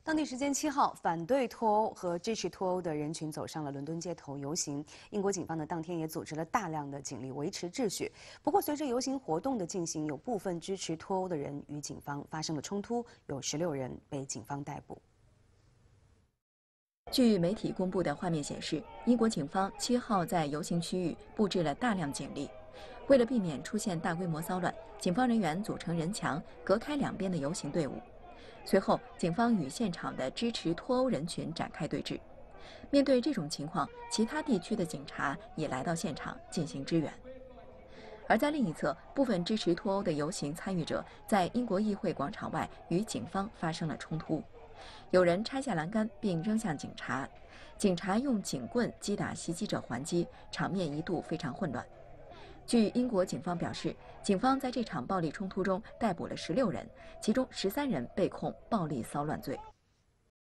当地时间7号，反对脱欧和支持脱欧的人群走上了伦敦街头游行。英国警方呢，当天也组织了大量的警力维持秩序。不过，随着游行活动的进行，有部分支持脱欧的人与警方发生了冲突，有16人被警方逮捕。 据媒体公布的画面显示，英国警方7号在游行区域布置了大量警力。为了避免出现大规模骚乱，警方人员组成人墙，隔开两边的游行队伍。随后，警方与现场的支持脱欧人群展开对峙。面对这种情况，其他地区的警察也来到现场进行支援。而在另一侧，部分支持脱欧的游行参与者在英国议会广场外与警方发生了冲突，有人拆下栏杆并扔向警察，警察用警棍击打袭击者还击，场面一度非常混乱。据英国警方表示，警方在这场暴力冲突中逮捕了16人，其中13人被控暴力骚乱罪。